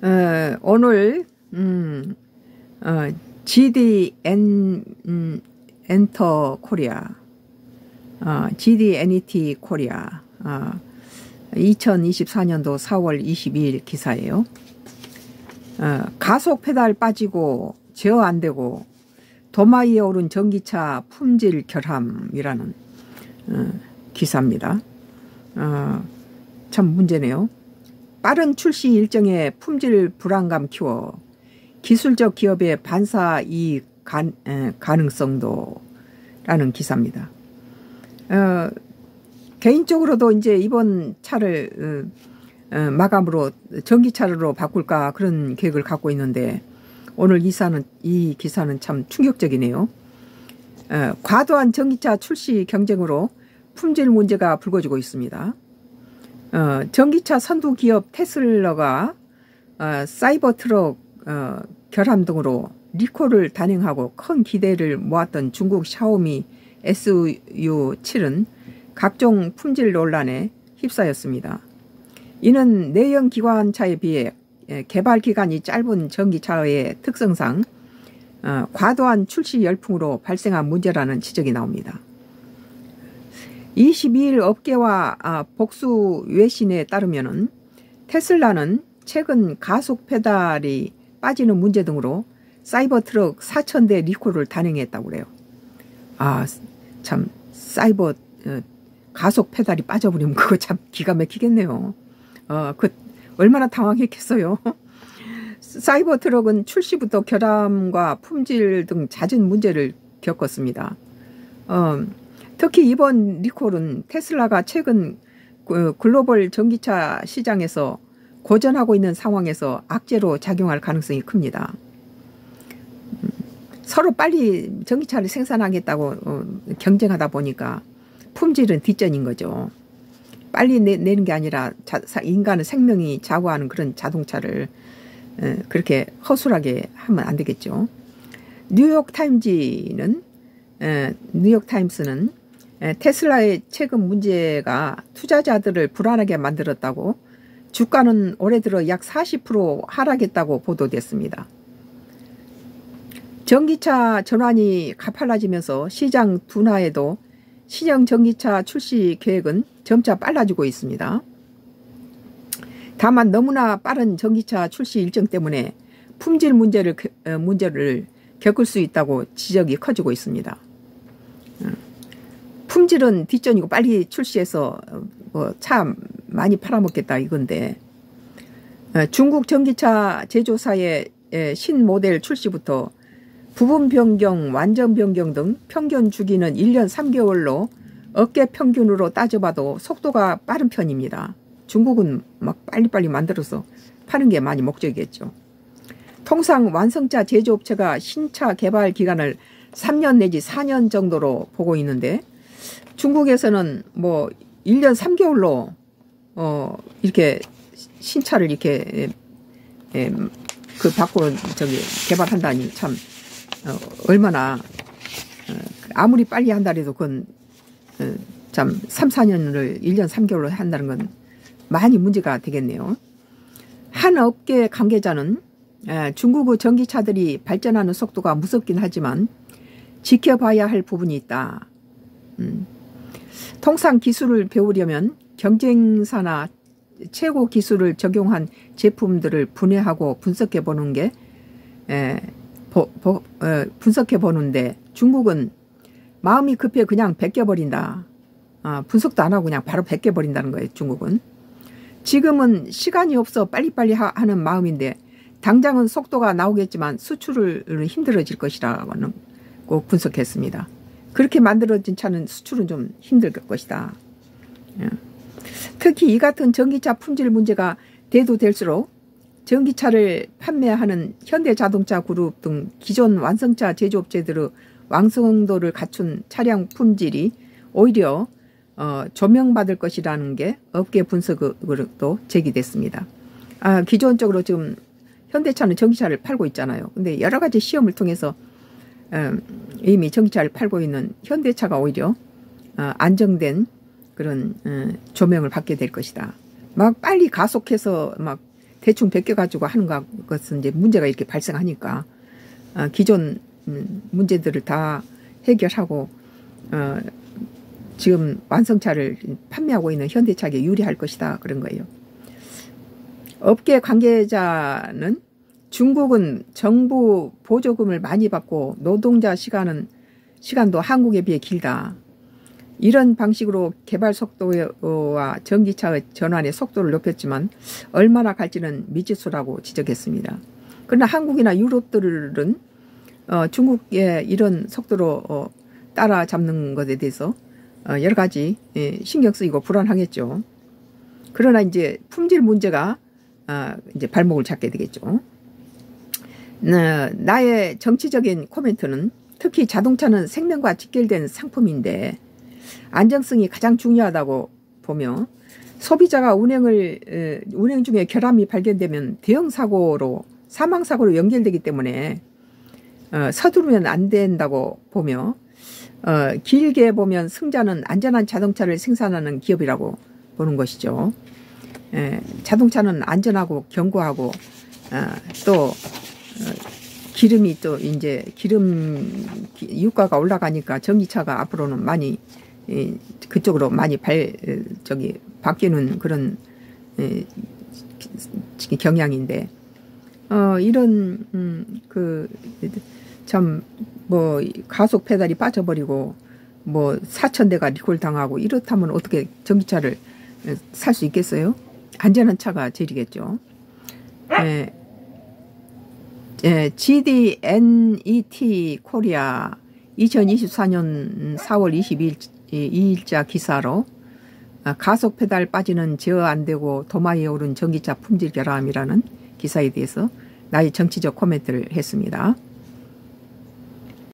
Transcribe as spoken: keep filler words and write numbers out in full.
어, 오늘 음, 어, 지디엔 음, 엔터 코리아, 어, 지디엔이티 코리아 어, 이천이십사 년도 사월 이십이일 기사예요. 어, 가속 페달 빠지고 제어 안 되고 도마 위에 오른 전기차 품질 결함이라는 어, 기사입니다. 어, 참 문제네요. 빠른 출시 일정에 품질 불안감 키워 기술적 기업의 반사 이익 가능성도 라는 기사입니다. 어, 개인적으로도 이제 이번 차를 어, 어, 마감으로 전기차로 바꿀까 그런 계획을 갖고 있는데 오늘 기사는, 이 기사는 참 충격적이네요. 어, 과도한 전기차 출시 경쟁으로 품질 문제가 불거지고 있습니다. 어, 전기차 선두 기업 테슬라가 어, 사이버 트럭 어, 결함 등으로 리콜을 단행하고 큰 기대를 모았던 중국 샤오미 에스유 칠은 각종 품질 논란에 휩싸였습니다. 이는 내연 기관차에 비해 개발 기간이 짧은 전기차의 특성상 어, 과도한 출시 열풍으로 발생한 문제라는 지적이 나옵니다. 이십이일 업계와 복수 외신에 따르면 테슬라는 최근 가속 페달이 빠지는 문제 등으로 사이버 트럭 사천 대 리콜을 단행했다고 그래요. 아, 참 사이버 가속 페달이 빠져버리면 그거 참 기가 막히겠네요. 어, 그 얼마나 당황했겠어요. 사이버 트럭은 출시부터 결함과 품질 등 잦은 문제를 겪었습니다. 어, 특히 이번 리콜은 테슬라가 최근 글로벌 전기차 시장에서 고전하고 있는 상황에서 악재로 작용할 가능성이 큽니다. 서로 빨리 전기차를 생산하겠다고 경쟁하다 보니까 품질은 뒷전인 거죠. 빨리 내, 내는 게 아니라 자, 인간의 생명이 좌우하는 그런 자동차를 그렇게 허술하게 하면 안 되겠죠. 뉴욕타임즈는 뉴욕타임스는 테슬라의 최근 문제가 투자자들을 불안하게 만들었다고 주가는 올해 들어 약 사십 퍼센트 하락했다고 보도됐습니다. 전기차 전환이 가팔라지면서 시장 둔화에도 신형 전기차 출시 계획은 점차 빨라지고 있습니다. 다만 너무나 빠른 전기차 출시 일정 때문에 품질 문제를, 문제를 겪을 수 있다고 지적이 커지고 있습니다. 품질은 뒷전이고 빨리 출시해서 뭐 차 많이 팔아먹겠다 이건데 중국 전기차 제조사의 신모델 출시부터 부분 변경, 완전 변경 등 평균 주기는 일 년 삼 개월로 업계 평균으로 따져봐도 속도가 빠른 편입니다. 중국은 막 빨리빨리 만들어서 파는 게 많이 목적이겠죠. 통상 완성차 제조업체가 신차 개발 기간을 삼 년 내지 사 년 정도로 보고 있는데 중국에서는 뭐 일 년 삼 개월로 어 이렇게 신차를 이렇게 에, 에, 그 바꿔 저기 개발한다니 참 어, 얼마나 어, 아무리 빨리 한다 해도 그건 어, 참 삼, 사 년을 일 년 삼 개월로 한다는 건 많이 문제가 되겠네요. 한 업계 관계자는 에, 중국의 전기차들이 발전하는 속도가 무섭긴 하지만 지켜봐야 할 부분이 있다. 음. 통상 기술을 배우려면 경쟁사나 최고 기술을 적용한 제품들을 분해하고 분석해 보는 게 에, 보, 보, 에, 분석해 보는데 중국은 마음이 급해 그냥 베껴버린다. 아, 분석도 안 하고 그냥 바로 베껴버린다는 거예요. 중국은. 지금은 시간이 없어 빨리빨리 하, 하는 마음인데 당장은 속도가 나오겠지만 수출을 힘들어질 것이라고 꼭 분석했습니다. 그렇게 만들어진 차는 수출은 좀 힘들 것이다. 특히 이 같은 전기차 품질 문제가 대두될수록 전기차를 판매하는 현대자동차 그룹 등 기존 완성차 제조업체들의 완성도를 갖춘 차량 품질이 오히려 어, 조명받을 것이라는 게 업계 분석으로 제기됐습니다. 아, 기존적으로 지금 현대차는 전기차를 팔고 있잖아요. 근데 여러 가지 시험을 통해서 어, 이미 전기차를 팔고 있는 현대차가 오히려 어, 안정된 그런 어, 조명을 받게 될 것이다. 막 빨리 가속해서 막 대충 베껴가지고 하는 것은 이제 문제가 이렇게 발생하니까 어, 기존 문제들을 다 해결하고 어, 지금 완성차를 판매하고 있는 현대차에게 유리할 것이다 그런 거예요. 업계 관계자는 중국은 정부 보조금을 많이 받고 노동자 시간은 시간도 한국에 비해 길다. 이런 방식으로 개발 속도와 전기차의 전환의 속도를 높였지만 얼마나 갈지는 미지수라고 지적했습니다. 그러나 한국이나 유럽들은 어, 중국의 이런 속도로 어, 따라잡는 것에 대해서 어, 여러 가지 예, 신경 쓰이고 불안하겠죠. 그러나 이제 품질 문제가 어, 이제 발목을 잡게 되겠죠. 어, 나의 정치적인 코멘트는 특히 자동차는 생명과 직결된 상품인데 안정성이 가장 중요하다고 보며 소비자가 운행을 운행 중에 결함이 발견되면 대형 사고로 사망 사고로 연결되기 때문에 어, 서두르면 안 된다고 보며 어, 길게 보면 승자는 안전한 자동차를 생산하는 기업이라고 보는 것이죠. 에, 자동차는 안전하고 견고하고 어, 또 어, 기름이 또 이제 기름 유가가 올라가니까 전기차가 앞으로는 많이 에, 그쪽으로 많이 발 저기 바뀌는 그런 에, 경향인데 어, 이런 음, 그 참 뭐 가속 페달이 빠져버리고 뭐 사천 대가 리콜 당하고 이렇다면 어떻게 전기차를 살 수 있겠어요? 안전한 차가 제일이겠죠. 예, 예, 지디엔이티 코리아 이천이십사 년 사월 이십이일자 기사로 가속 페달 빠지는 제어 안 되고 도마에 오른 전기차 품질 결함이라는 기사에 대해서 나의 정치적 코멘트를 했습니다.